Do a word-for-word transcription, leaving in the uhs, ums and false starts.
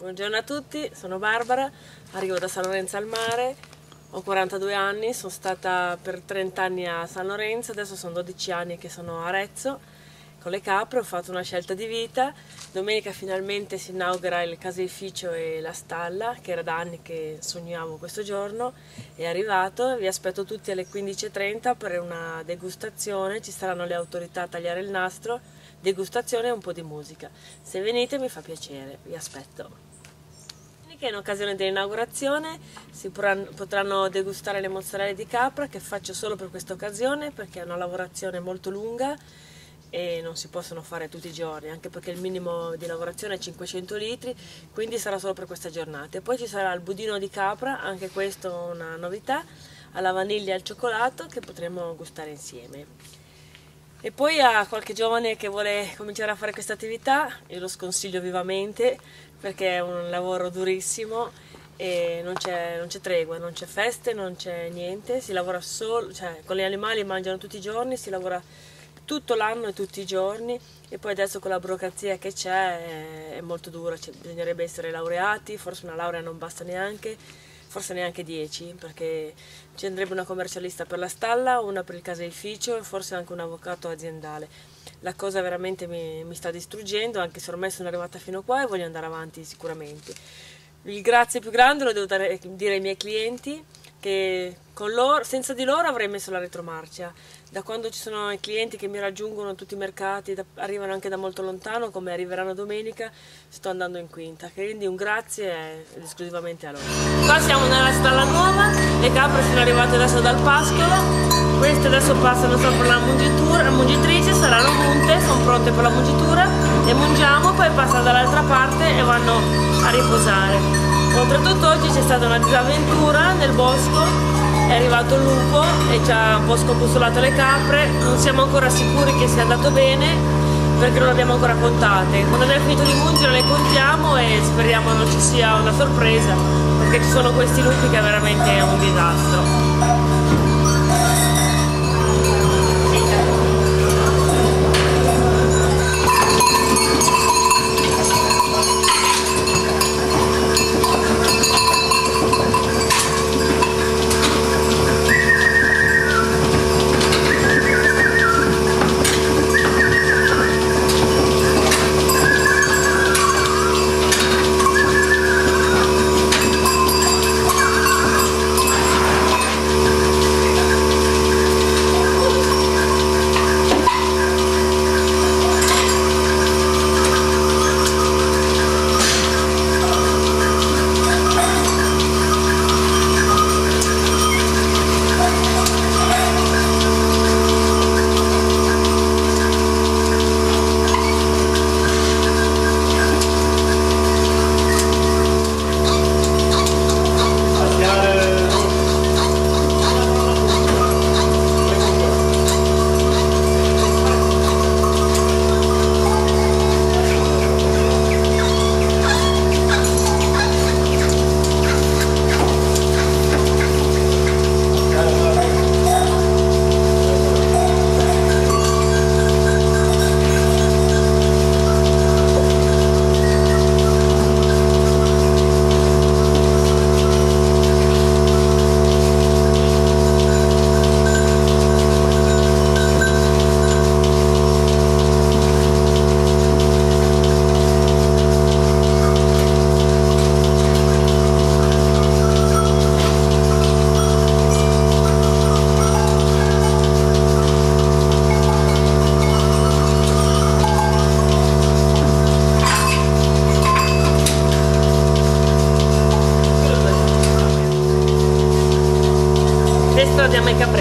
Buongiorno a tutti, sono Barbara, arrivo da San Lorenzo al Mare, ho quarantadue anni, sono stata per trenta anni a San Lorenzo, adesso sono dodici anni che sono a Arezzo con le capre, ho fatto una scelta di vita. Domenica finalmente si inaugura il caseificio e la stalla, che era da anni che sognavo questo giorno, è arrivato. Vi aspetto tutti alle quindici e trenta per una degustazione, ci saranno le autorità a tagliare il nastro, degustazione e un po' di musica. Se venite mi fa piacere, vi aspetto. In occasione dell'inaugurazione si potranno degustare le mozzarelle di capra, che faccio solo per questa occasione perché è una lavorazione molto lunga e non si possono fare tutti i giorni, anche perché il minimo di lavorazione è cinquecento litri, quindi sarà solo per questa giornata. E poi ci sarà il budino di capra, anche questo una novità, alla vaniglia e al cioccolato, che potremo gustare insieme. E poi a qualche giovane che vuole cominciare a fare questa attività, io lo sconsiglio vivamente perché è un lavoro durissimo e non c'è tregua, non c'è feste, non c'è niente, si lavora solo, cioè con gli animali mangiano tutti i giorni, si lavora tutto l'anno e tutti i giorni, e poi adesso con la burocrazia che c'è è, è molto dura, cioè, bisognerebbe essere laureati, forse una laurea non basta neanche, forse neanche dieci, perché ci andrebbe una commercialista per la stalla, una per il caseificio e forse anche un avvocato aziendale. La cosa veramente mi, mi sta distruggendo, anche se ormai sono arrivata fino qua e voglio andare avanti sicuramente. Il grazie più grande lo devo dare, dire ai miei clienti, che con loro, senza di loro avrei messo la retromarcia. Da quando ci sono i clienti che mi raggiungono in tutti i mercati, da, arrivano anche da molto lontano, come arriveranno domenica, sto andando in quinta. Quindi un grazie è esclusivamente a loro. Qua siamo nella stalla nuova, le capre sono arrivate adesso dal pascolo, queste adesso passano sopra la mungitura, la mungitrice, saranno munte, sono pronte per la mungitura, le mungiamo, poi passano dall'altra parte e vanno a riposare. Oltretutto oggi c'è stata una disavventura nel bosco, è arrivato il lupo e ci ha un po' scombussolato le capre, non siamo ancora sicuri che sia andato bene perché non le abbiamo ancora contate. Quando abbiamo finito di mungere le contiamo e speriamo non ci sia una sorpresa, perché ci sono questi lupi che è veramente un disastro. Adesso diamo i